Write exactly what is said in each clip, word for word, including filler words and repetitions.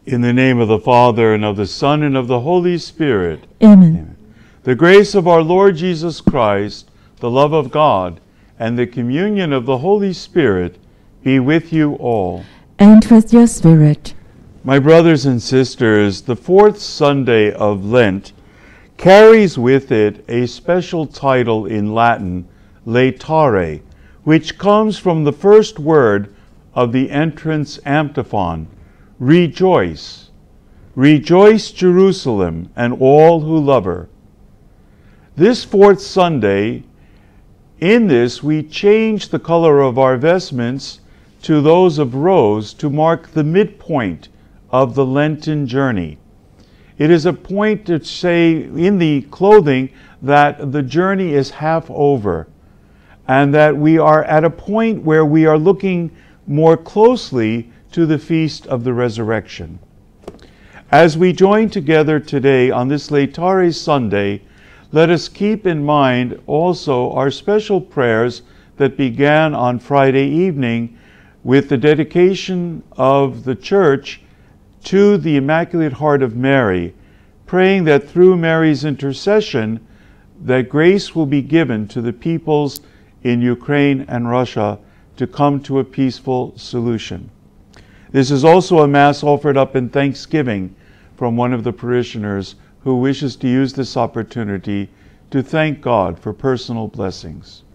In the name of the Father, and of the Son, and of the Holy Spirit. Amen. Amen. The grace of our Lord Jesus Christ, the love of God, and the communion of the Holy Spirit be with you all. And with your spirit. My brothers and sisters, the fourth Sunday of Lent carries with it a special title in Latin, Laetare, which comes from the first word of the entrance antiphon, Rejoice. Rejoice, Jerusalem, and all who love her. This fourth Sunday, in this we change the color of our vestments to those of rose to mark the midpoint of the Lenten journey. It is a point to say in the clothing that the journey is half over, and that we are at a point where we are looking more closely to the feast of the resurrection. As we join together today on this Laetare Sunday, let us keep in mind also our special prayers that began on Friday evening with the dedication of the Church to the Immaculate Heart of Mary, praying that through Mary's intercession, that grace will be given to the peoples in Ukraine and Russia to come to a peaceful solution. This is also a Mass offered up in thanksgiving from one of the parishioners who wishes to use this opportunity to thank God for personal blessings.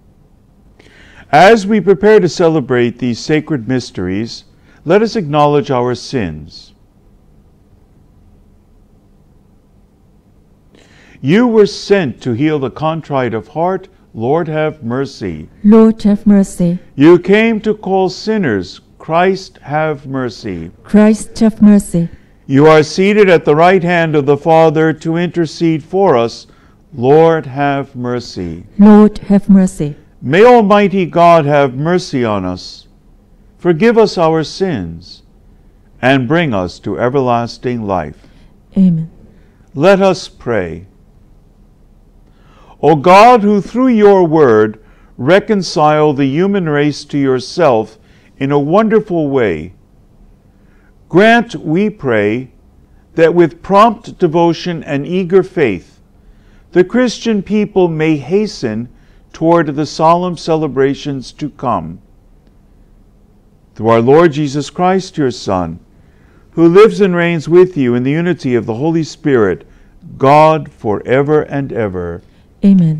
As we prepare to celebrate these sacred mysteries, let us acknowledge our sins. You were sent to heal the contrite of heart. Lord, have mercy. Lord, have mercy. You came to call sinners. Christ, have mercy. Christ, have mercy. You are seated at the right hand of the Father to intercede for us. Lord, have mercy. Lord, have mercy. May Almighty God have mercy on us, forgive us our sins, and bring us to everlasting life. Amen. Let us pray. O God, who through your word reconcile the human race to yourself in a wonderful way, grant, we pray, that with prompt devotion and eager faith, the Christian people may hasten toward the solemn celebrations to come. Through our Lord Jesus Christ, your Son, who lives and reigns with you in the unity of the Holy Spirit, God, forever and ever. Amen.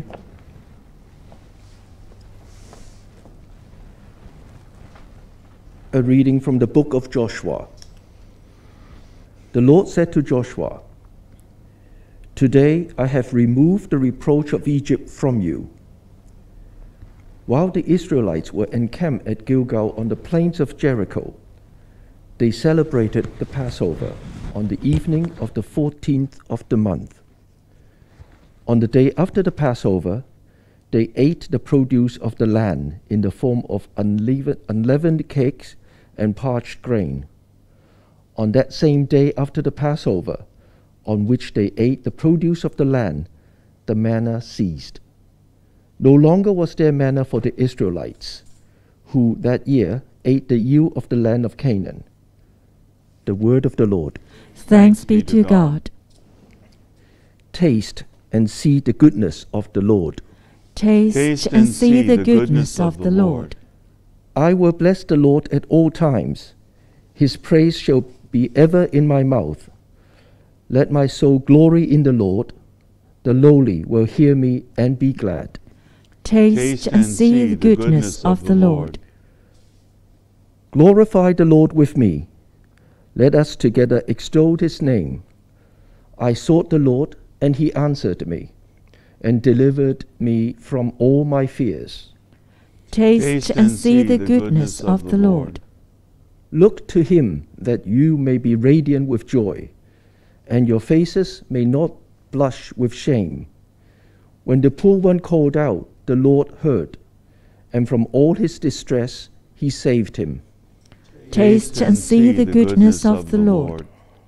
A reading from the book of Joshua. The Lord said to Joshua, "Today I have removed the reproach of Egypt from you." While the Israelites were encamped at Gilgal on the plains of Jericho, they celebrated the Passover on the evening of the fourteenth of the month. On the day after the Passover, they ate the produce of the land in the form of unleavened, unleavened cakes and parched grain. On that same day after the Passover, on which they ate the produce of the land, the manna ceased. No longer was there manna for the Israelites, who that year ate the yield of the land of Canaan. The word of the Lord. Thanks be to God. Taste and see the goodness of the Lord. Taste, Taste and see the goodness of the Lord. I will bless the Lord at all times. His praise shall be ever in my mouth. Let my soul glory in the Lord. The lowly will hear me and be glad. Taste and see the goodness of the Lord. Glorify the Lord with me. Let us together extol his name. I sought the Lord, and he answered me, and delivered me from all my fears. Taste and see the goodness of the Lord. Look to him that you may be radiant with joy, and your faces may not blush with shame. When the poor one called out, the Lord heard, and from all his distress he saved him. Taste and see the goodness of the Lord.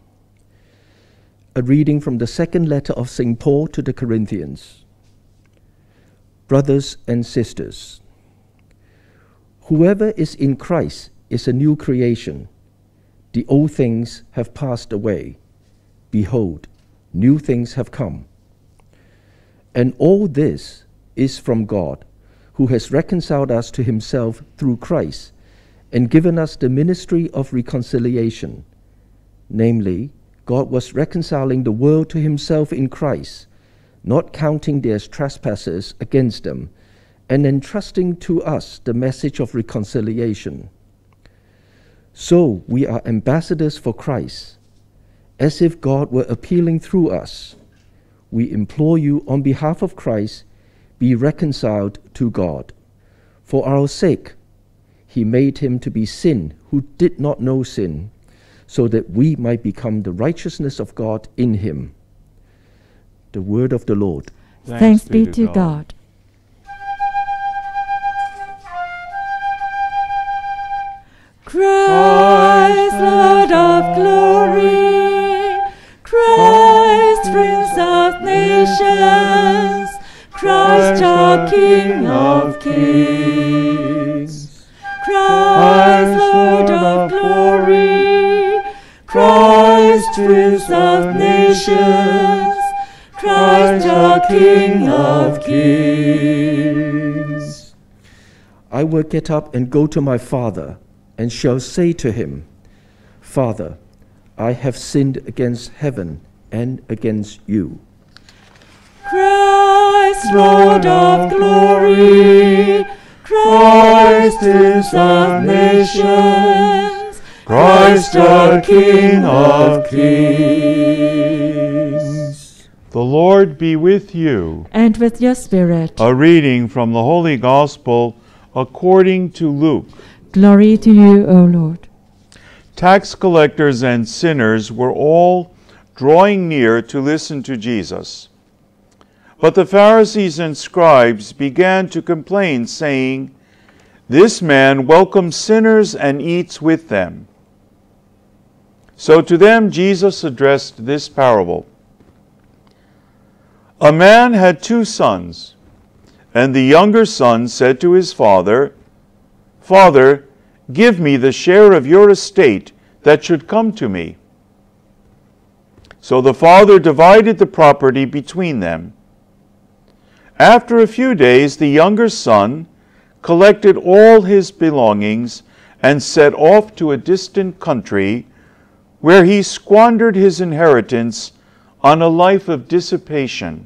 A reading from the second letter of Saint Paul to the Corinthians. Brothers and sisters, whoever is in Christ is a new creation. The old things have passed away. Behold, new things have come. And all this is from God, who has reconciled us to himself through Christ, and given us the ministry of reconciliation. Namely, God was reconciling the world to himself in Christ, not counting their trespasses against them, and entrusting to us the message of reconciliation. So we are ambassadors for Christ, as if God were appealing through us. We implore you on behalf of Christ, be reconciled to God. For our sake, he made him to be sin who did not know sin, so that we might become the righteousness of God in him. The word of the Lord. Thanks, Thanks be to God. God. Christ, Lord of glory, Christ, Prince of nations, Christ, our King of kings. Christ, Lord of glory, Christ, Prince of nations, Christ, our King of kings. I will get up and go to my Father, and shall say to him, Father, I have sinned against heaven and against you. Christ, Lord of glory, Christ, Prince of nations, Christ, our King of kings. The Lord be with you. And with your spirit. A reading from the Holy Gospel according to Luke. Glory to you, O Lord. Tax collectors and sinners were all drawing near to listen to Jesus. But the Pharisees and scribes began to complain, saying, "This man welcomes sinners and eats with them." So to them Jesus addressed this parable. A man had two sons, and the younger son said to his father, "Father, give me the share of your estate that should come to me." So the father divided the property between them. After a few days, the younger son collected all his belongings and set off to a distant country, where he squandered his inheritance on a life of dissipation.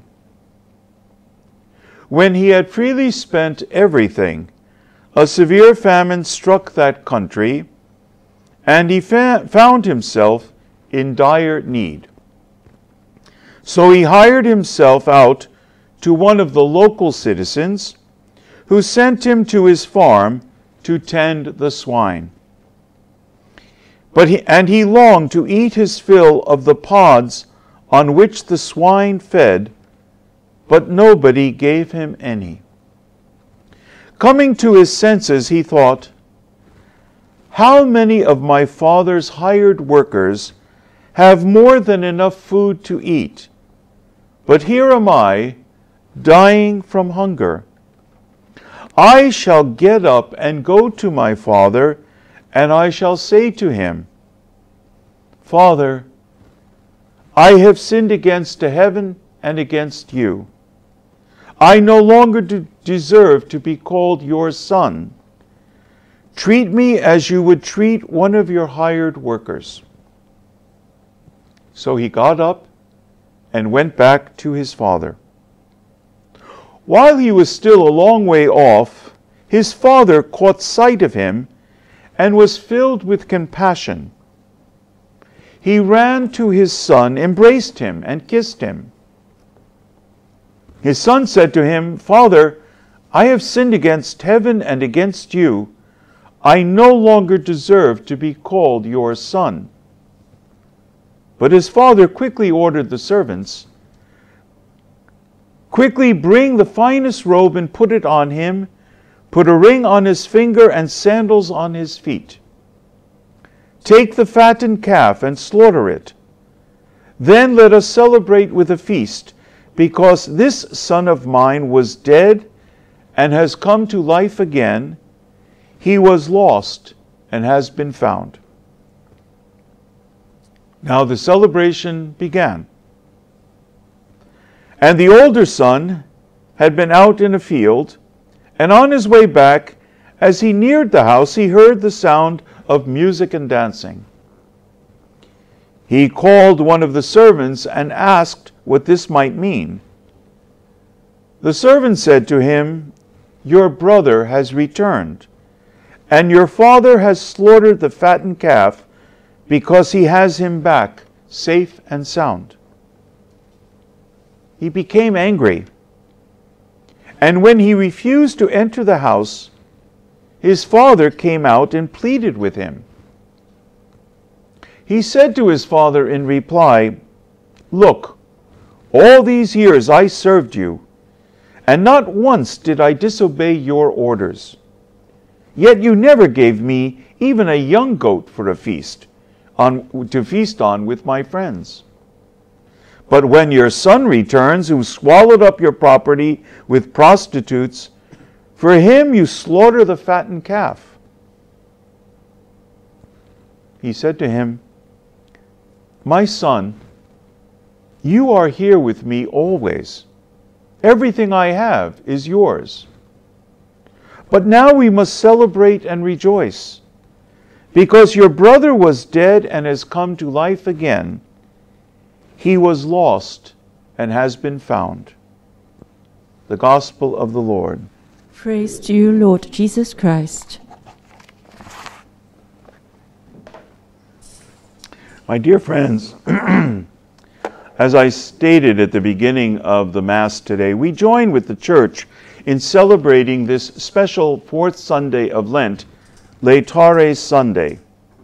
When he had freely spent everything, a severe famine struck that country, and he fa- found himself in dire need. So he hired himself out to one of the local citizens, who sent him to his farm to tend the swine. But he, and he longed to eat his fill of the pods on which the swine fed, but nobody gave him any. Coming to his senses, he thought, "How many of my father's hired workers have more than enough food to eat? But here am I, dying from hunger. I shall get up and go to my father, and I shall say to him, 'Father, I have sinned against heaven and against you. I no longer do deserve to be called your son. Treat me as you would treat one of your hired workers.' So he got up and went back to his father. While he was still a long way off, his father caught sight of him and was filled with compassion. He ran to his son, embraced him, and kissed him. His son said to him, 'Father, I have sinned against heaven and against you. I no longer deserve to be called your son.' But his father quickly ordered the servants, 'Quickly bring the finest robe and put it on him. Put a ring on his finger and sandals on his feet. Take the fattened calf and slaughter it. Then let us celebrate with a feast, because this son of mine was dead and has come to life again. He was lost and has been found.' Now the celebration began. And the older son had been out in a field, and on his way back, as he neared the house, he heard the sound of music and dancing. He called one of the servants and asked what this might mean. The servant said to him, "Your brother has returned, and your father has slaughtered the fattened calf because he has him back safe and sound." He became angry, and when he refused to enter the house, his father came out and pleaded with him. He said to his father in reply, "Look, all these years I served you, and not once did I disobey your orders. Yet you never gave me even a young goat for a feast, on, to feast on with my friends. But when your son returns, who swallowed up your property with prostitutes, for him you slaughter the fattened calf." He said to him, "My son, you are here with me always. Everything I have is yours. But now we must celebrate and rejoice, because your brother was dead and has come to life again. He was lost and has been found." The Gospel of the Lord. Praise to you, Lord Jesus Christ. My dear friends, as I stated at the beginning of the Mass today, we join with the Church in celebrating this special fourth Sunday of Lent, Laetare Sunday.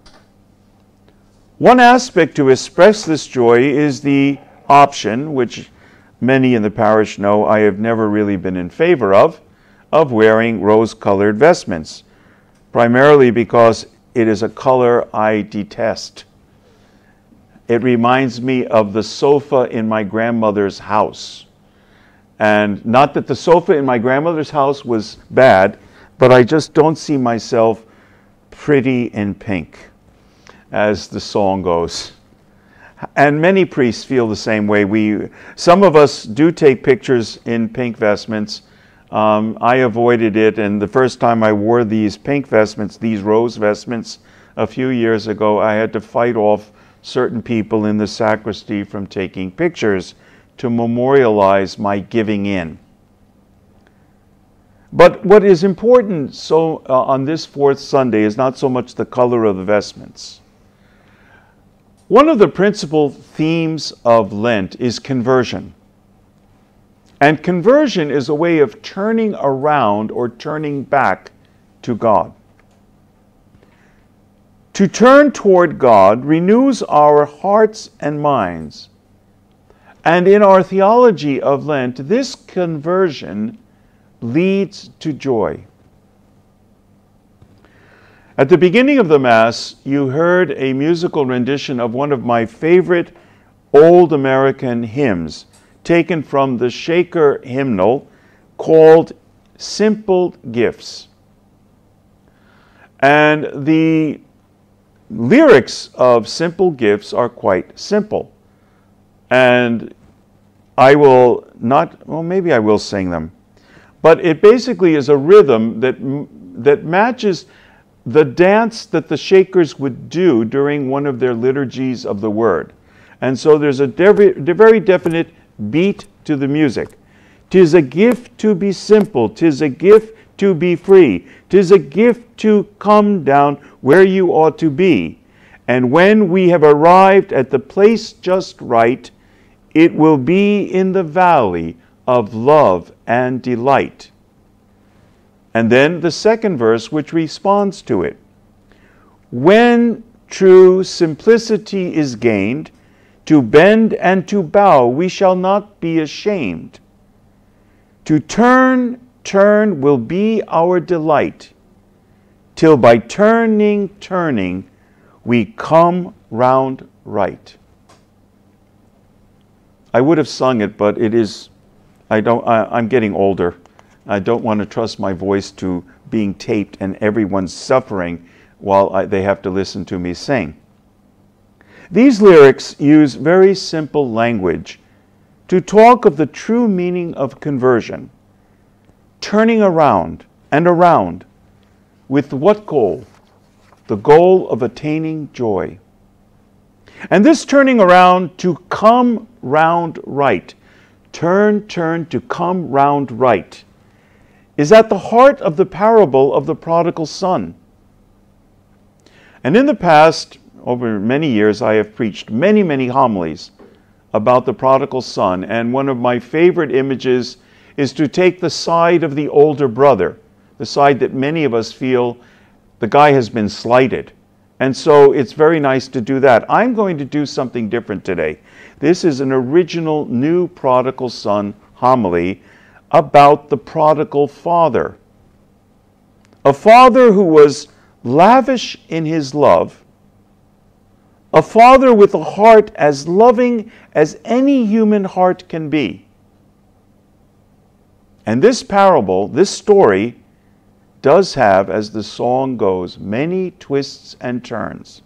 One aspect to express this joy is the option, which many in the parish know I have never really been in favor of, of wearing rose-colored vestments, primarily because it is a color I detest. It reminds me of the sofa in my grandmother's house. And not that the sofa in my grandmother's house was bad, but I just don't see myself pretty in pink, as the song goes. And many priests feel the same way. We, some of us do take pictures in pink vestments. Um, I avoided it, and the first time I wore these pink vestments, these rose vestments, a few years ago, I had to fight off certain people in the sacristy from taking pictures to memorialize my giving in. But what is important so uh, on this fourth Sunday is not so much the color of the vestments. One of the principal themes of Lent is conversion. And conversion is a way of turning around or turning back to God. To turn toward God renews our hearts and minds. And in our theology of Lent, this conversion leads to joy. At the beginning of the Mass, you heard a musical rendition of one of my favorite old American hymns, taken from the Shaker hymnal, called Simple Gifts. And the lyrics of Simple Gifts are quite simple. And I will not, well, maybe I will sing them. But it basically is a rhythm that, that matches the dance that the Shakers would do during one of their liturgies of the Word. And so there's a de- very definite beat to the music. 'Tis a gift to be simple, 'tis a gift to be free, 'tis a gift to come down where you ought to be. And when we have arrived at the place just right, it will be in the valley of love and delight. And then the second verse, which responds to it. When true simplicity is gained, to bend and to bow we shall not be ashamed. To turn, turn will be our delight, till by turning, turning, we come round right. I would have sung it, but it is, I don't, I, I'm getting older. I don't want to trust my voice to being taped and everyone's suffering while I, they have to listen to me sing. These lyrics use very simple language to talk of the true meaning of conversion, turning around and around with what goal? The goal of attaining joy. And this turning around to come round right, turn, turn to come round right, is at the heart of the parable of the prodigal son. And in the past, over many years, I have preached many, many homilies about the prodigal son, and one of my favorite images is to take the side of the older brother, the side that many of us feel the guy has been slighted. And so it's very nice to do that. I'm going to do something different today. This is an original new prodigal son homily about the prodigal father. A father who was lavish in his love, a father with a heart as loving as any human heart can be. And this parable, this story, does have, as the song goes, many twists and turns.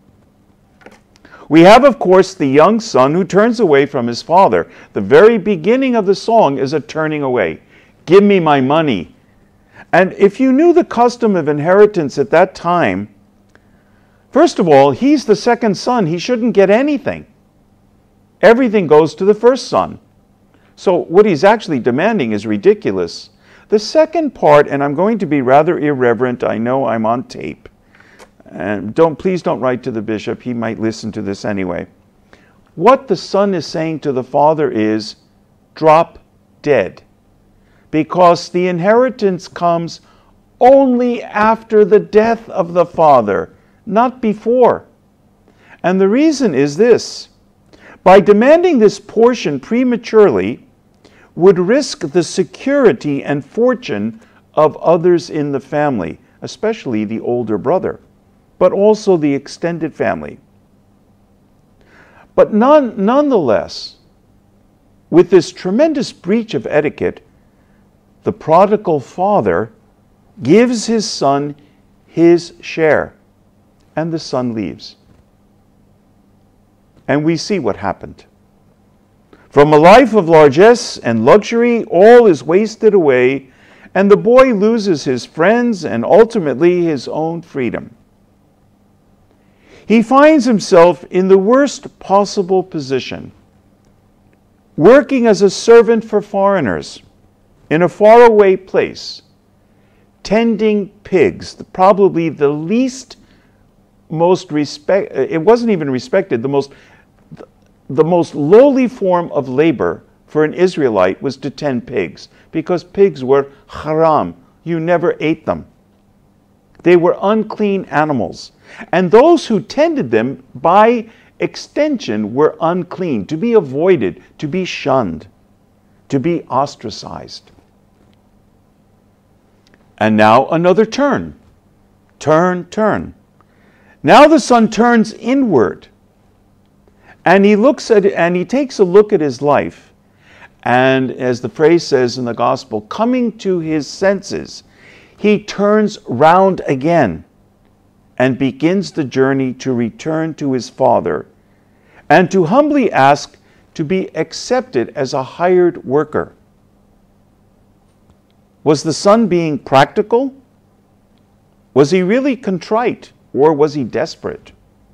We have, of course, the young son who turns away from his father. The very beginning of the song is a turning away. Give me my money. And if you knew the custom of inheritance at that time, first of all, he's the second son. He shouldn't get anything. Everything goes to the first son. So what he's actually demanding is ridiculous. The second part, and I'm going to be rather irreverent, I know I'm on tape, and don't please don't write to the bishop, he might listen to this anyway. What the son is saying to the father is, drop dead, because the inheritance comes only after the death of the father, not before. And the reason is this: by demanding this portion prematurely, would risk the security and fortune of others in the family, especially the older brother, but also the extended family. But none, nonetheless, with this tremendous breach of etiquette, the prodigal father gives his son his share, and the son leaves. And we see what happened. From a life of largesse and luxury, all is wasted away, and the boy loses his friends and ultimately his own freedom. He finds himself in the worst possible position, working as a servant for foreigners in a faraway place, tending pigs, probably the least, most respect, it wasn't even respected, the most The most lowly form of labor for an Israelite was to tend pigs, because pigs were haram. You never ate them. They were unclean animals. And those who tended them, by extension, were unclean, to be avoided, to be shunned, to be ostracized. And now another turn. Turn, turn. Now the son turns inward. And he looks at it, and he takes a look at his life. And as the phrase says in the gospel, coming to his senses, he turns round again and begins the journey to return to his father and to humbly ask to be accepted as a hired worker. Was the son being practical? Was he really contrite, or was he desperate?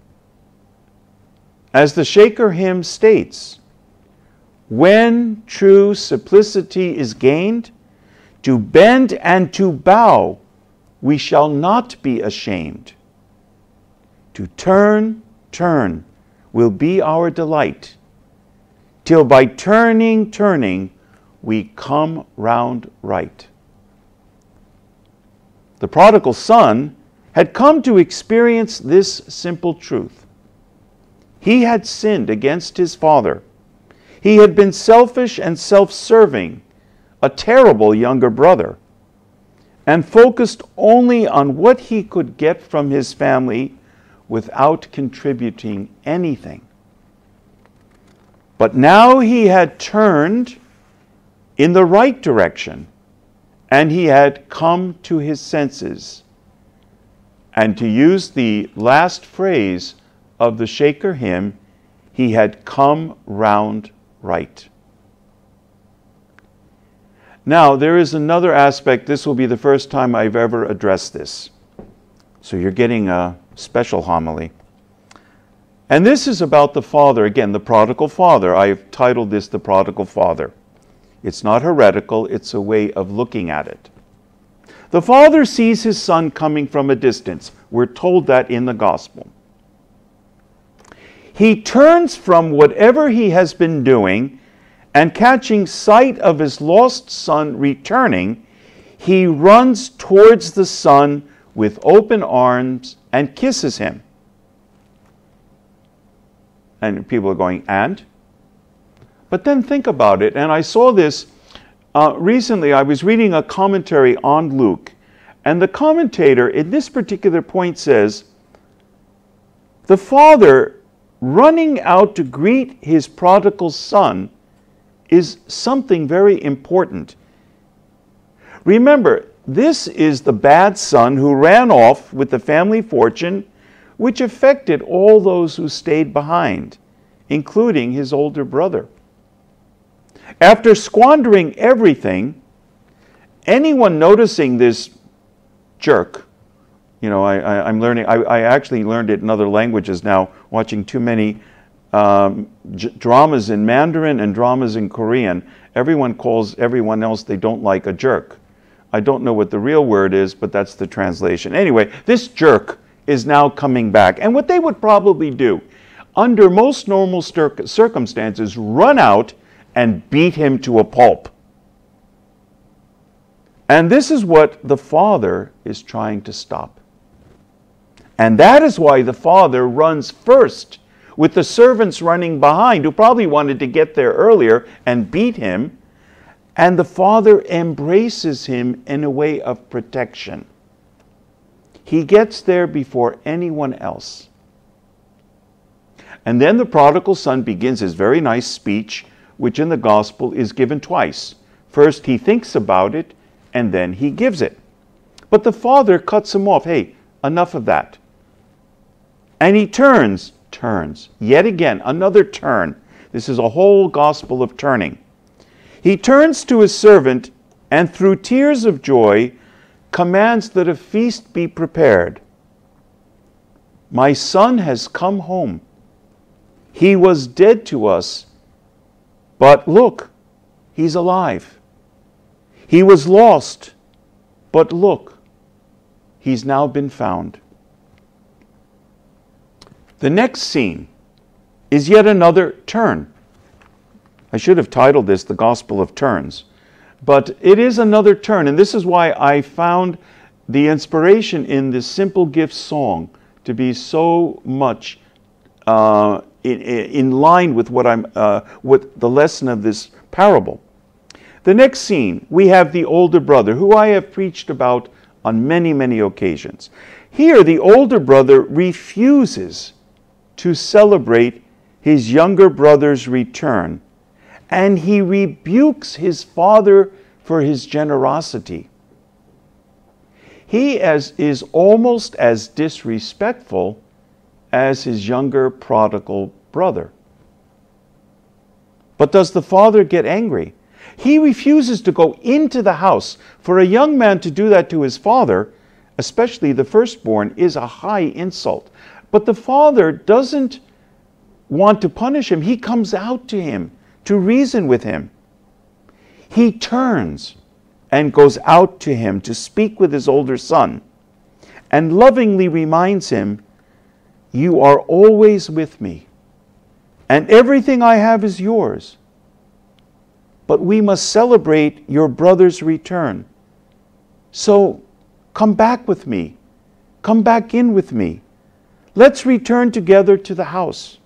As the Shaker hymn states, when true simplicity is gained, to bend and to bow, we shall not be ashamed. To turn, turn will be our delight, till by turning, turning, we come round right. The prodigal son had come to experience this simple truth. He had sinned against his father. He had been selfish and self-serving, a terrible younger brother, and focused only on what he could get from his family without contributing anything. But now he had turned in the right direction, and he had come to his senses. And to use the last phrase of the Shaker hymn, he had come round right. Now, there is another aspect. This will be the first time I've ever addressed this. So you're getting a special homily. And this is about the father, again, the prodigal father. I've titled this The Prodigal Father. It's not heretical, it's a way of looking at it. The father sees his son coming from a distance. We're told that in the gospel. He turns from whatever he has been doing, and catching sight of his lost son returning, he runs towards the son with open arms and kisses him. And people are going, and? But then think about it, and I saw this uh, recently. I was reading a commentary on Luke, and the commentator in this particular point says, the father running out to greet his prodigal son is something very important. Remember, this is the bad son who ran off with the family fortune, which affected all those who stayed behind, including his older brother. After squandering everything, anyone noticing this jerk, you know, I, I, I'm learning, I, I actually learned it in other languages now, watching too many um, j- dramas in Mandarin and dramas in Korean. Everyone calls everyone else they don't like a jerk. I don't know what the real word is, but that's the translation. Anyway, this jerk is now coming back. And what they would probably do, under most normal cir- circumstances, run out and beat him to a pulp. And this is what the father is trying to stop. And that is why the father runs first, with the servants running behind, who probably wanted to get there earlier and beat him. And the father embraces him in a way of protection. He gets there before anyone else. And then the prodigal son begins his very nice speech, which in the gospel is given twice. First he thinks about it, and then he gives it. But the father cuts him off. Hey, enough of that. And he turns, turns, yet again, another turn. This is a whole gospel of turning. He turns to his servant, and through tears of joy, commands that a feast be prepared. My son has come home. He was dead to us, but look, he's alive. He was lost, but look, he's now been found. The next scene is yet another turn. I should have titled this The Gospel of Turns. But it is another turn, and this is why I found the inspiration in this Simple Gifts song to be so much uh, in, in line with what I'm, uh, with the lesson of this parable. The next scene, we have the older brother, who I have preached about on many, many occasions. Here, the older brother refuses to celebrate his younger brother's return, and he rebukes his father for his generosity. He as, is almost as disrespectful as his younger prodigal brother. But does the father get angry? He refuses to go into the house. For a young man to do that to his father, especially the firstborn, is a high insult. But the father doesn't want to punish him. He comes out to him to reason with him. He turns and goes out to him to speak with his older son, and lovingly reminds him, you are always with me, and everything I have is yours. But we must celebrate your brother's return. So come back with me. Come back in with me. Let's return together to the house.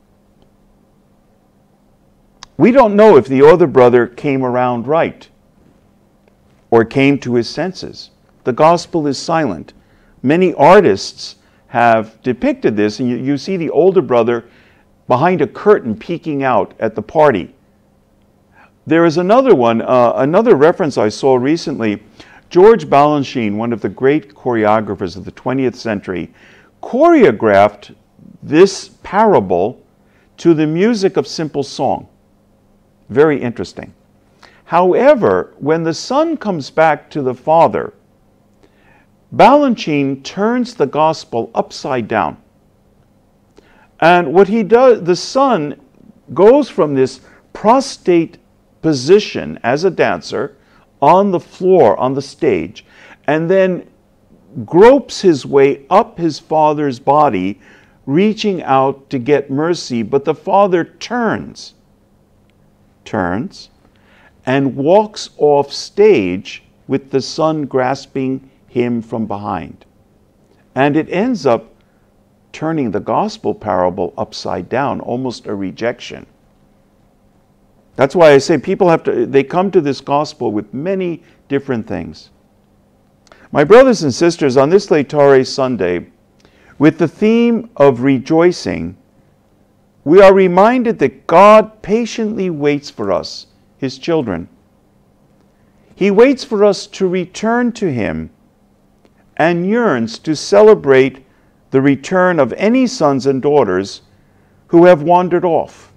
We don't know if the other brother came around right or came to his senses. The gospel is silent. Many artists have depicted this, and you, you see the older brother behind a curtain peeking out at the party. There is another one, uh, another reference I saw recently. George Balanchine, one of the great choreographers of the twentieth century, choreographed this parable to the music of simple song. Very interesting. However, when the son comes back to the father, Balanchine turns the gospel upside down. And what he does, the son goes from this prostrate position as a dancer on the floor, on the stage, and then gropes his way up his father's body, reaching out to get mercy. But the father turns, turns, and walks off stage with the son grasping him from behind. And it ends up turning the gospel parable upside down, almost a rejection. That's why I say people have to, they come to this gospel with many different things. My brothers and sisters, on this Laetare Sunday, with the theme of rejoicing, we are reminded that God patiently waits for us, His children. He waits for us to return to Him and yearns to celebrate the return of any sons and daughters who have wandered off.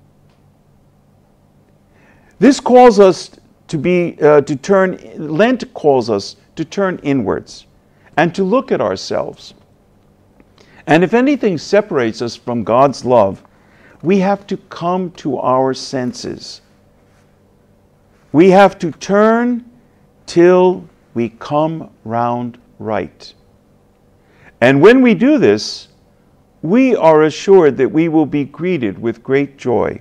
This calls us to be, uh, to turn, Lent calls us to turn inwards and to look at ourselves. And if anything separates us from God's love, we have to come to our senses. We have to turn till we come round right. And when we do this, we are assured that we will be greeted with great joy.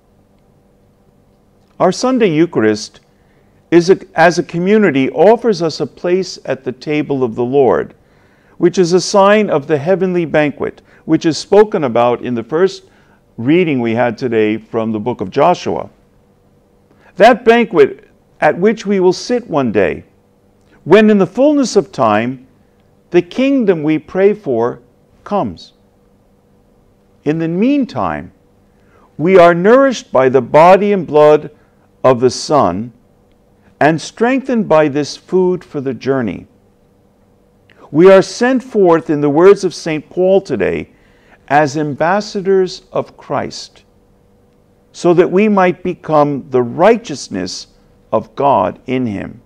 Our Sunday Eucharist is a, as a community offers us a place at the table of the Lord, which is a sign of the heavenly banquet, which is spoken about in the first reading we had today from the book of Joshua. That banquet at which we will sit one day, when in the fullness of time, the kingdom we pray for comes. In the meantime, we are nourished by the body and blood of the Son and strengthened by this food for the journey. We are sent forth, in the words of Saint Paul today, as ambassadors of Christ, so that we might become the righteousness of God in Him.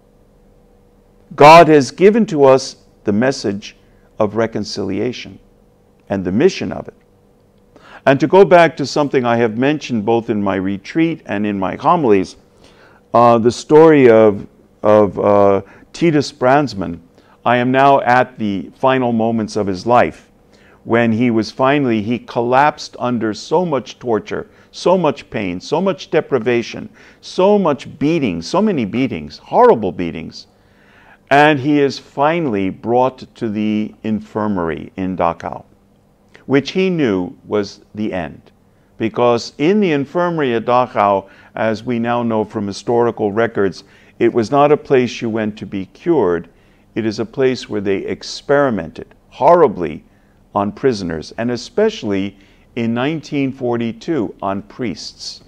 God has given to us the message of reconciliation and the mission of it. And to go back to something I have mentioned both in my retreat and in my homilies, uh, the story of, of uh, Titus Brandsman. I am now at the final moments of his life, when he was finally, he collapsed under so much torture, so much pain, so much deprivation, so much beating, so many beatings, horrible beatings. And he is finally brought to the infirmary in Dachau, which he knew was the end. Because in the infirmary at Dachau, as we now know from historical records, it was not a place you went to be cured. It is a place where they experimented horribly on prisoners, and especially in nineteen forty-two on priests.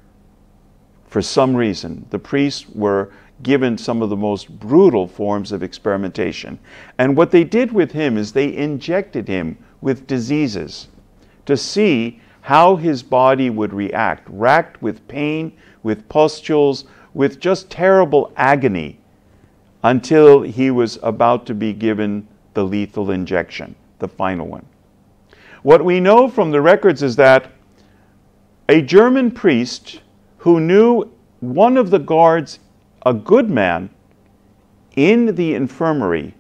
For some reason, the priests were given some of the most brutal forms of experimentation. And what they did with him is they injected him with diseases to see how his body would react, racked with pain, with pustules, with just terrible agony, until he was about to be given the lethal injection, the final one. What we know from the records is that a German priest who knew one of the guards, a good man, in the infirmary,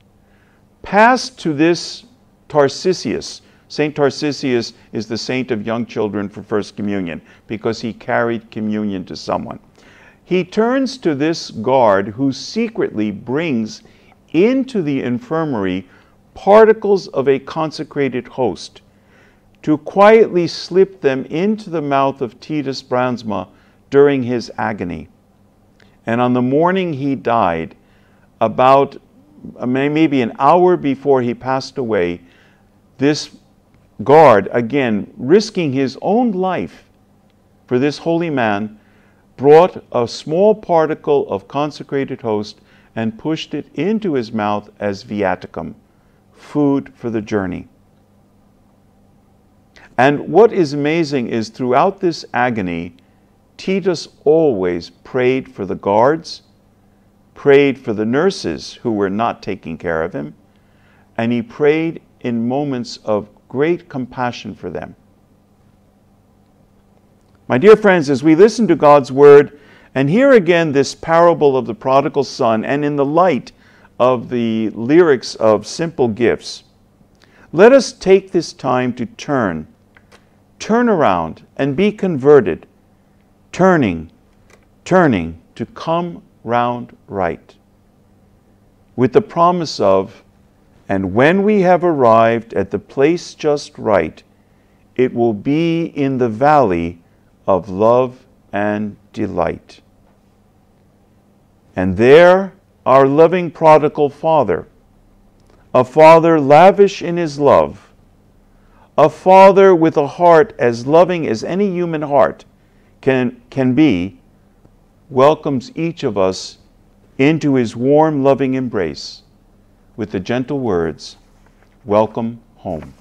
passed to this Tarsicius. Saint Tarsicius is the saint of young children for First Communion because he carried communion to someone. He turns to this guard who secretly brings into the infirmary particles of a consecrated host to quietly slip them into the mouth of Titus Brandsma during his agony. And on the morning he died, about maybe an hour before he passed away, this guard, again, risking his own life for this holy man, brought a small particle of consecrated host and pushed it into his mouth as viaticum, food for the journey. And what is amazing is throughout this agony, Titus always prayed for the guards, prayed for the nurses who were not taking care of him, and he prayed in moments of great compassion for them. My dear friends, as we listen to God's word and hear again this parable of the prodigal son, and in the light of the lyrics of Simple Gifts, let us take this time to turn, turn around and be converted, turning, turning to come round right, with the promise of, and when we have arrived at the place just right, it will be in the valley of love and delight. And there our loving prodigal Father, a Father lavish in his love, a Father with a heart as loving as any human heart can, can be, welcomes each of us into his warm, loving embrace with the gentle words, "Welcome home."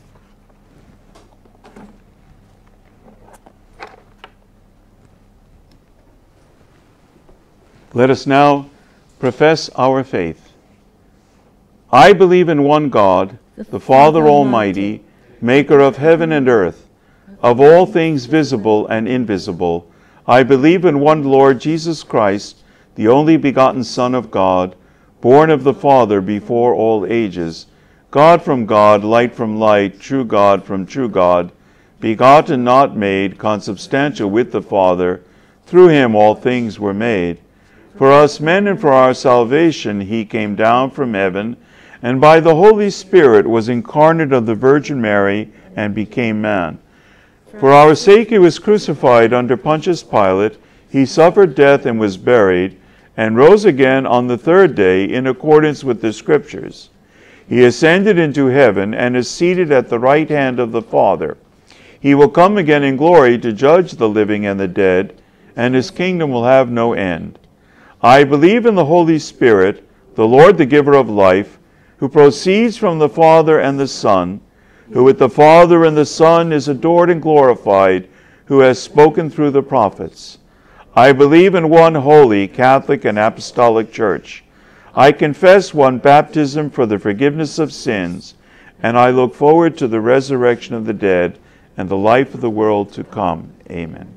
Let us now profess our faith. I believe in one God, the Father Almighty, maker of heaven and earth, of all things visible and invisible. I believe in one Lord Jesus Christ, the only begotten Son of God, born of the Father before all ages, God from God, light from light, true God from true God, begotten, not made, consubstantial with the Father. Through him all things were made. For us men and for our salvation he came down from heaven, and by the Holy Spirit was incarnate of the Virgin Mary and became man. For our sake he was crucified under Pontius Pilate. He suffered death and was buried, and rose again on the third day in accordance with the Scriptures. He ascended into heaven and is seated at the right hand of the Father. He will come again in glory to judge the living and the dead, and his kingdom will have no end. I believe in the Holy Spirit, the Lord, the giver of life, who proceeds from the Father and the Son, who with the Father and the Son is adored and glorified, who has spoken through the prophets. I believe in one holy, Catholic, and Apostolic Church. I confess one baptism for the forgiveness of sins, and I look forward to the resurrection of the dead and the life of the world to come. Amen.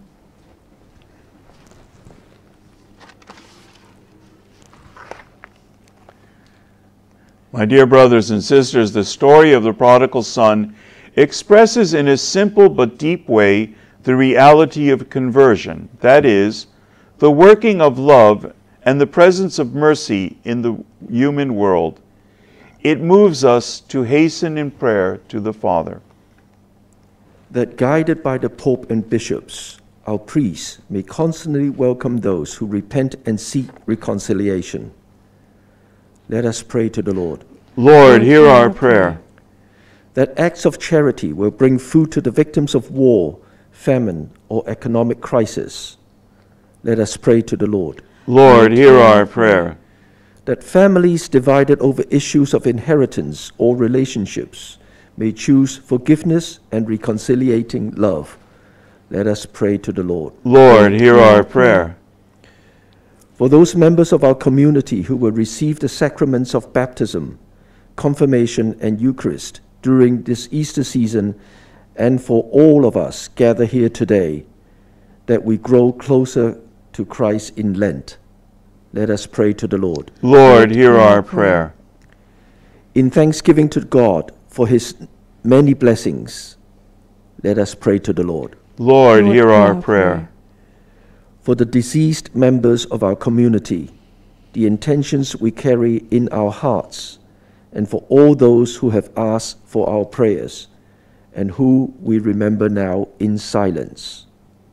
My dear brothers and sisters, the story of the prodigal son expresses in a simple but deep way the reality of conversion, that is, the working of love and the presence of mercy in the human world. It moves us to hasten in prayer to the Father. That guided by the Pope and bishops, our priests may constantly welcome those who repent and seek reconciliation. Let us pray to the Lord. Lord, hear our prayer. That acts of charity will bring food to the victims of war, famine, or economic crisis. Let us pray to the Lord. Lord, hear our prayer. That families divided over issues of inheritance or relationships may choose forgiveness and reconciliating love. Let us pray to the Lord. Lord, hear our prayer. For those members of our community who will receive the sacraments of baptism, confirmation, and Eucharist during this Easter season, and for all of us gathered here today, that we grow closer to Christ in Lent. Let us pray to the Lord. Lord, hear our prayer. In thanksgiving to God for his many blessings, let us pray to the Lord. Lord, hear our prayer. For the deceased members of our community, the intentions we carry in our hearts, and for all those who have asked for our prayers, and who we remember now in silence.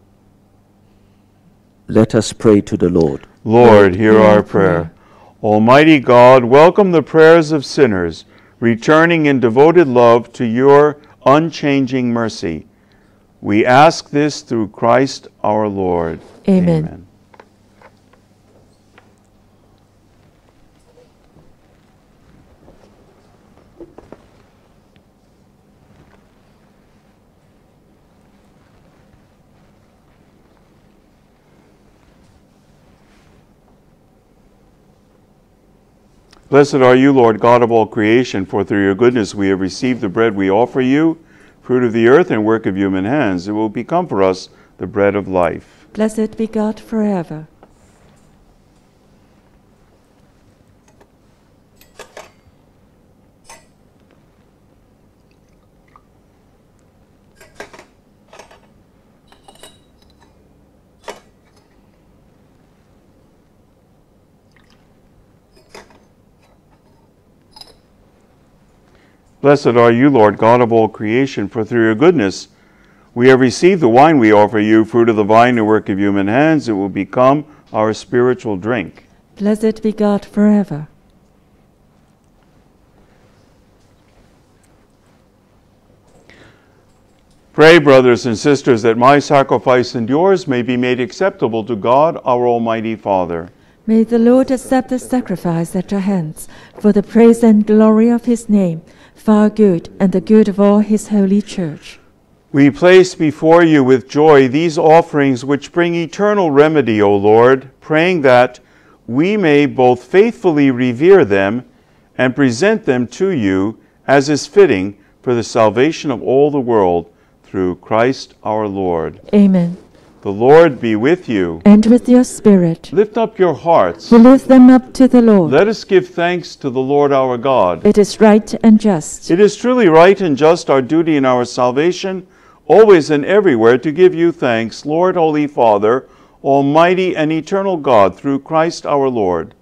Let us pray to the Lord. Lord, hear our prayer. Almighty God, welcome the prayers of sinners, returning in devoted love to your unchanging mercy. We ask this through Christ our Lord. Amen. Amen. Blessed are you, Lord God of all creation, for through your goodness we have received the bread we offer you, fruit of the earth and work of human hands. It will become for us the bread of life. Blessed be God forever. Blessed are you, Lord God of all creation, for through your goodness we have received the wine we offer you, fruit of the vine and work of human hands. It will become our spiritual drink. Blessed be God forever. Pray, brothers and sisters, that my sacrifice and yours may be made acceptable to God, our Almighty Father. May the Lord accept the sacrifice at your hands for the praise and glory of his name, for our good and the good of all his holy church. We place before you with joy these offerings which bring eternal remedy, O Lord, praying that we may both faithfully revere them and present them to you as is fitting for the salvation of all the world, through Christ our Lord. Amen. The Lord be with you. And with your spirit. Lift up your hearts. We lift them up to the Lord. Let us give thanks to the Lord our God. It is right and just. It is truly right and just, our duty and our salvation, always and everywhere to give you thanks, Lord, Holy Father, Almighty and eternal God, through Christ our Lord.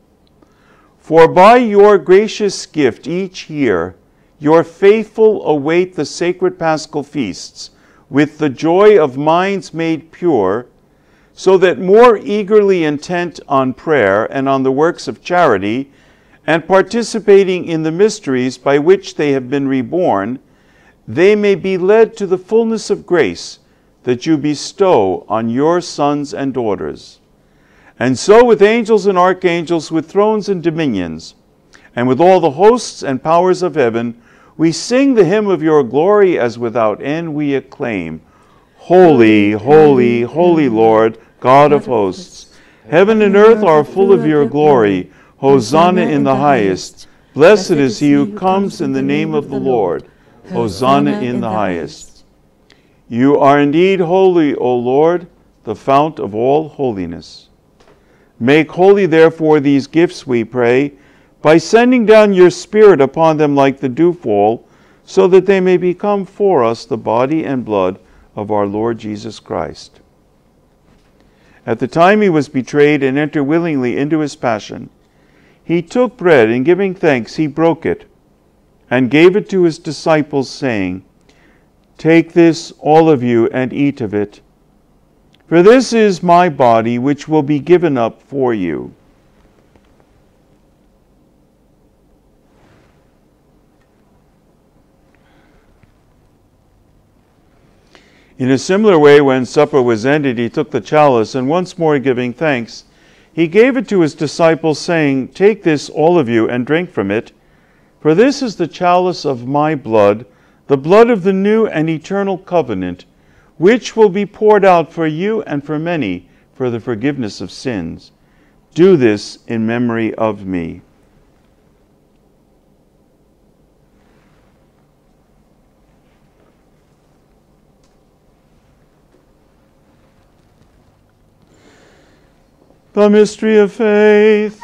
For by your gracious gift each year, your faithful await the sacred Paschal feasts, with the joy of minds made pure, so that more eagerly intent on prayer and on the works of charity, and participating in the mysteries by which they have been reborn, they may be led to the fullness of grace that you bestow on your sons and daughters. And so with angels and archangels, with thrones and dominions, and with all the hosts and powers of heaven, we sing the hymn of your glory, as without end we acclaim. Holy, holy, holy Lord, God of hosts, heaven and earth are full of your glory. Hosanna in the highest. Blessed is he who comes in the name of the Lord. Hosanna in the highest. You are indeed holy, O Lord, the fount of all holiness. Make holy, therefore, these gifts, we pray, by sending down your Spirit upon them like the dewfall, so that they may become for us the body and blood of our Lord Jesus Christ. At the time he was betrayed and entered willingly into his passion, he took bread, and giving thanks, he broke it, and gave it to his disciples, saying, Take this, all of you, and eat of it, for this is my body, which will be given up for you. In a similar way, when supper was ended, he took the chalice, and once more giving thanks, he gave it to his disciples, saying, Take this, all of you, and drink from it, for this is the chalice of my blood, the blood of the new and eternal covenant, which will be poured out for you and for many for the forgiveness of sins. Do this in memory of me. The mystery of faith.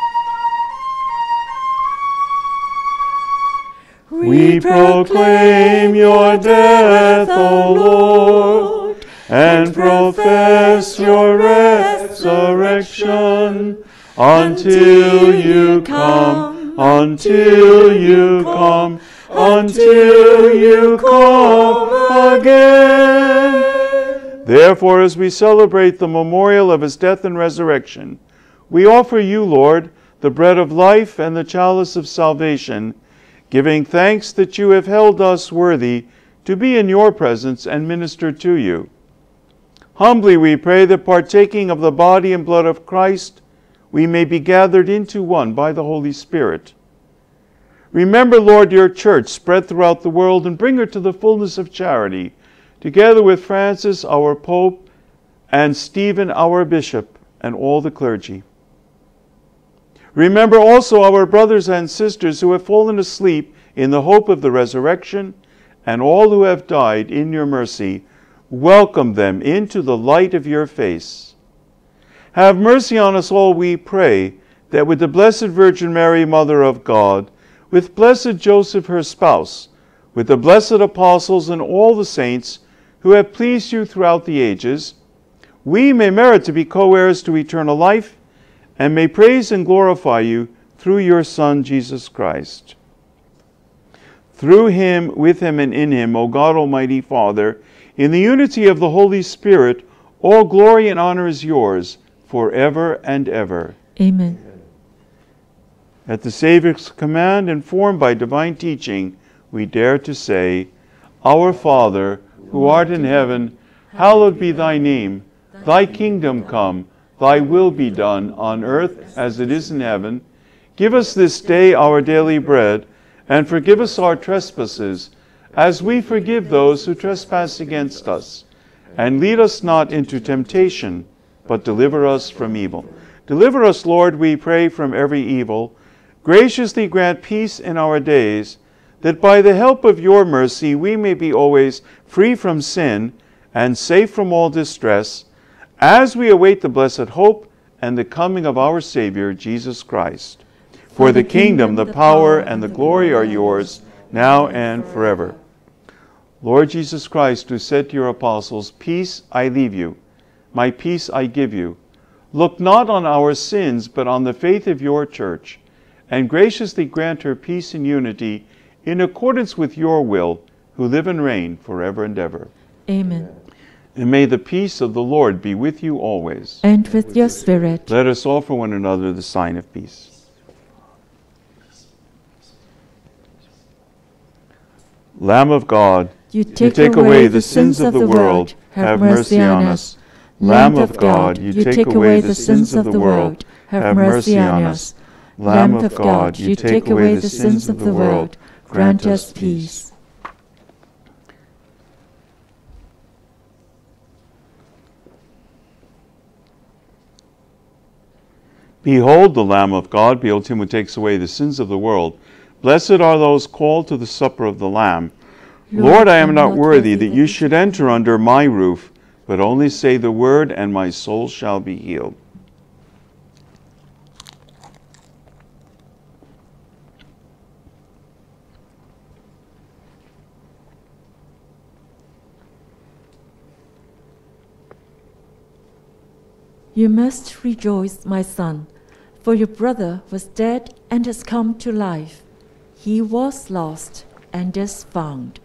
We proclaim your death, O Lord, and profess your resurrection until you come, until you come, until you come again. Therefore, as we celebrate the memorial of his death and resurrection, we offer you, Lord, the bread of life and the chalice of salvation, giving thanks that you have held us worthy to be in your presence and minister to you. Humbly we pray that, partaking of the body and blood of Christ, we may be gathered into one by the Holy Spirit. Remember, Lord, your church spread throughout the world, and bring her to the fullness of charity, together with Francis, our Pope, and Stephen, our Bishop, and all the clergy. Remember also our brothers and sisters who have fallen asleep in the hope of the resurrection, and all who have died in your mercy. Welcome them into the light of your face. Have mercy on us all, we pray, that with the Blessed Virgin Mary, Mother of God, with blessed Joseph, her spouse, with the blessed apostles and all the saints who have pleased you throughout the ages, we may merit to be co-heirs to eternal life, and may praise and glorify you through your Son, Jesus Christ. Through him, with him, and in him, O God, Almighty Father, in the unity of the Holy Spirit, all glory and honor is yours, forever and ever. Amen. At the Savior's command, informed by divine teaching, we dare to say, Our Father, who art in heaven, hallowed be thy name. Thy kingdom come, thy will be done, on earth as it is in heaven. Give us this day our daily bread, and forgive us our trespasses, as we forgive those who trespass against us. And lead us not into temptation, but deliver us from evil. Deliver us, Lord, we pray, from every evil. Graciously grant peace in our days, that by the help of your mercy we may be always free from sin and safe from all distress, as we await the blessed hope and the coming of our Savior, Jesus Christ. For the kingdom, the power, and the glory are yours, now and forever. Lord Jesus Christ, who said to your apostles, Peace I leave you, my peace I give you. Look not on our sins, but on the faith of your church, and graciously grant her peace and unity in accordance with your will, who live and reign forever and ever. Amen. And may the peace of the Lord be with you always. And with your spirit. Let us offer one another the sign of peace. Lamb of God, You take, you take away the sins of the world, have mercy on us. Lamb of God, you take away the sins of the world, have mercy on us. Lamb of God, you take away the sins of the world, grant us peace. Behold the Lamb of God, behold him who takes away the sins of the world. Blessed are those called to the supper of the Lamb. Lord, Lord I am not worthy that you should enter under my roof, but only say the word, and my soul shall be healed. You must rejoice, my son, for your brother was dead and has come to life. He was lost and is found.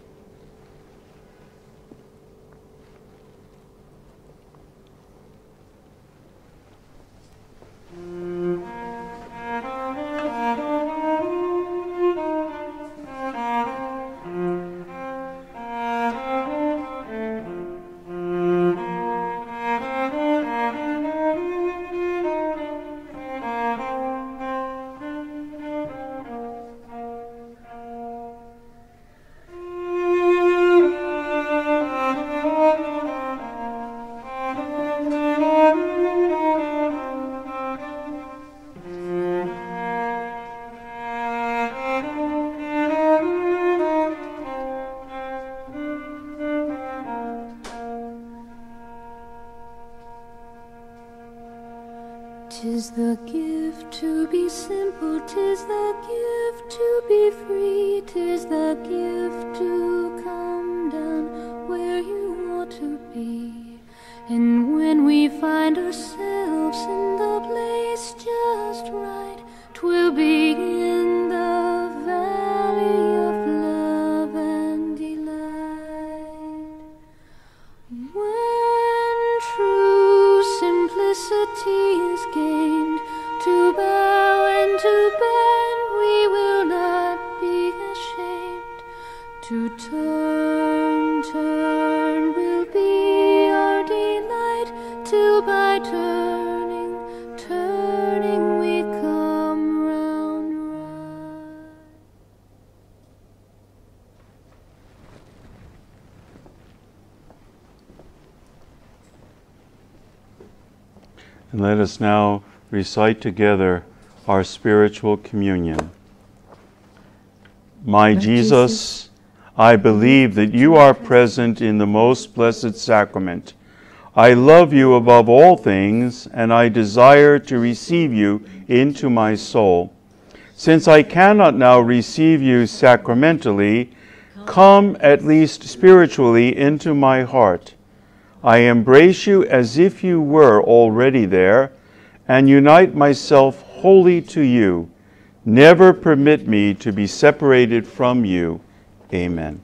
Tis the gift to be simple, tis the gift to be free, tis the gift to come down where you ought to be. And when we find ourselves in the place just right, 'twill be in the valley of love and delight. When true simplicity is gained, to bow and to bend we will not be ashamed. To turn, turn will be our delight, till by turning, turning we come round, round. And let us now recite together our spiritual communion. My Jesus, I believe that you are present in the most blessed sacrament. I love you above all things, and I desire to receive you into my soul. Since I cannot now receive you sacramentally, come at least spiritually into my heart. I embrace you as if you were already there, and unite myself wholly to you. Never permit me to be separated from you. Amen.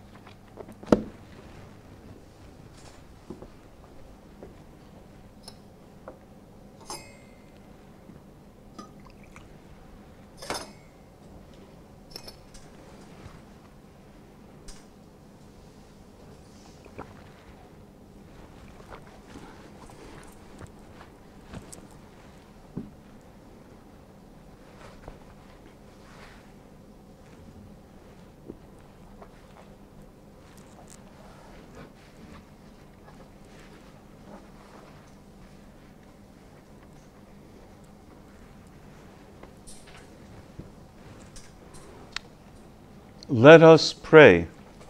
Let us pray.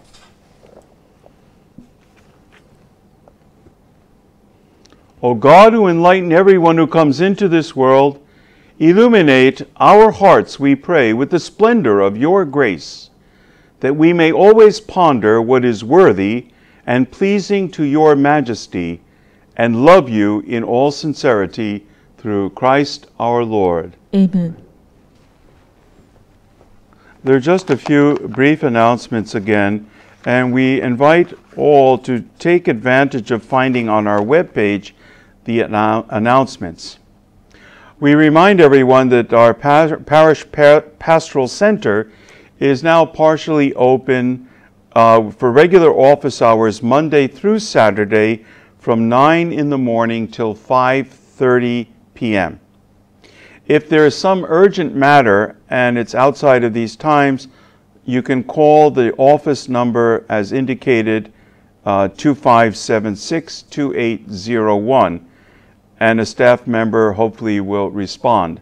O God, who enlighten everyone who comes into this world, illuminate our hearts, we pray, with the splendor of your grace, that we may always ponder what is worthy and pleasing to your majesty, and love you in all sincerity, through Christ our Lord. Amen. There are just a few brief announcements again, and we invite all to take advantage of finding on our webpage the annou- announcements. We remind everyone that our par- parish par- pastoral center is now partially open uh, for regular office hours Monday through Saturday from nine in the morning till five thirty p.m. If there is some urgent matter and it's outside of these times, you can call the office number as indicated, uh, two five seven six, two eight zero one, and a staff member hopefully will respond.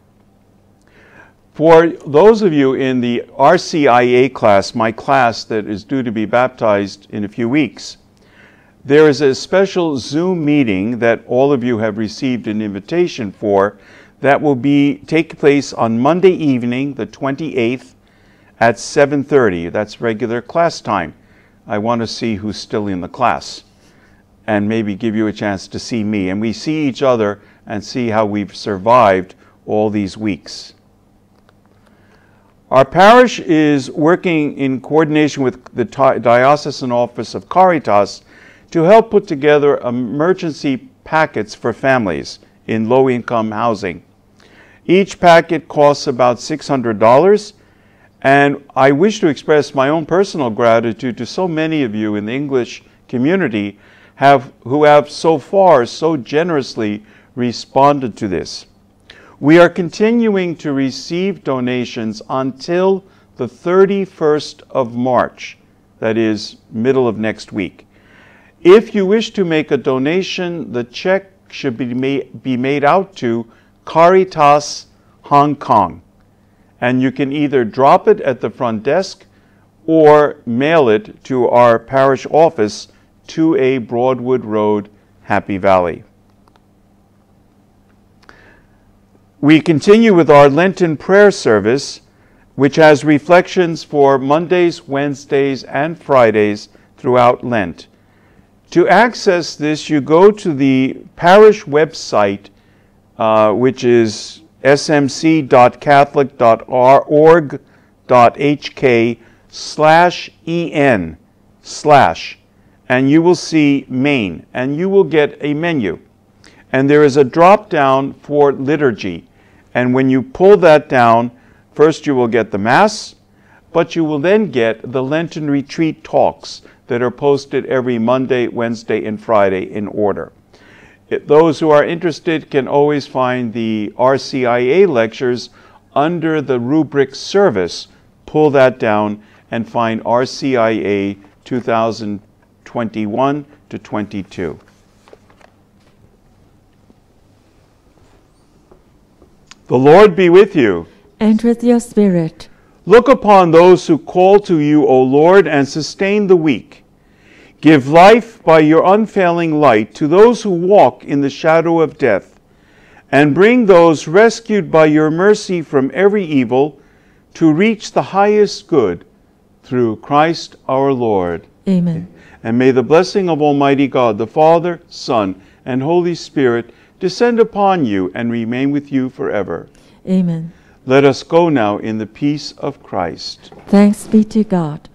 For those of you in the R C I A class, my class that is due to be baptized in a few weeks, there is a special Zoom meeting that all of you have received an invitation for that will be take place on Monday evening, the twenty-eighth, at seven thirty. That's regular class time. I want to see who's still in the class and maybe give you a chance to see me. And we see each other and see how we've survived all these weeks. Our parish is working in coordination with the Diocesan Office of Caritas to help put together emergency packets for families in low-income housing. Each packet costs about six hundred dollars, and I wish to express my own personal gratitude to so many of you in the English community have, who have so far so generously responded to this. We are continuing to receive donations until the thirty-first of March, that is, middle of next week. If you wish to make a donation, the check should be made, be made out to Caritas Hong Kong, and you can either drop it at the front desk or mail it to our parish office, two A Broadwood Road, Happy Valley. We continue with our Lenten prayer service, which has reflections for Mondays, Wednesdays, and Fridays throughout Lent. To access this, you go to the parish website, uh, which is s m c dot catholic dot org dot h k slash en slash, and you will see Main, and you will get a menu. And there is a drop down for liturgy. And when you pull that down, first you will get the Mass, but you will then get the Lenten Retreat talks that are posted every Monday, Wednesday, and Friday in order. It, those who are interested can always find the R C I A lectures under the rubric Service. Pull that down and find R C I A two thousand twenty-one to twenty-two. The Lord be with you. And with your spirit. Look upon those who call to you, O Lord, and sustain the weak. Give life by your unfailing light to those who walk in the shadow of death, and bring those rescued by your mercy from every evil to reach the highest good, through Christ our Lord. Amen. And may the blessing of Almighty God, the Father, Son, and Holy Spirit descend upon you and remain with you forever. Amen. Let us go now in the peace of Christ. Thanks be to God.